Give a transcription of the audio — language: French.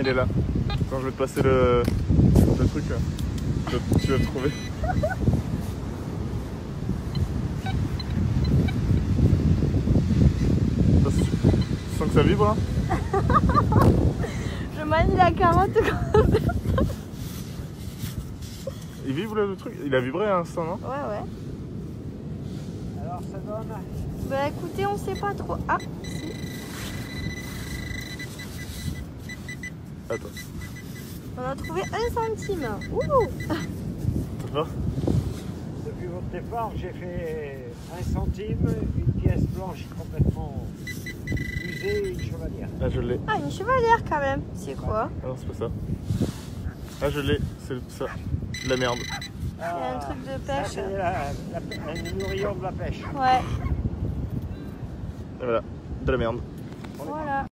il est là. Quand je vais te passer le truc, tu vas le trouver. Tu sens que ça vibre là? Je manie la carotte comme ça. Il vibre le truc? Il a vibré à l'instant, non? Ouais. Alors ça donne. Bah écoutez, on sait pas trop. Ah, si. Attends. On a trouvé 1 centime. Ouh. Ça va? Depuis votre départ, j'ai fait 1 centime, une pièce blanche complètement usée et une chevalière. Ah, je l'ai. Ah, une chevalière quand même. C'est quoi? Ah non, c'est pas ça. Ah, je l'ai. C'est ça. De la merde. C'est un truc de Ça, pêche. c'est un nourrillon de la pêche. Ouais. Et voilà. De la merde. Voilà.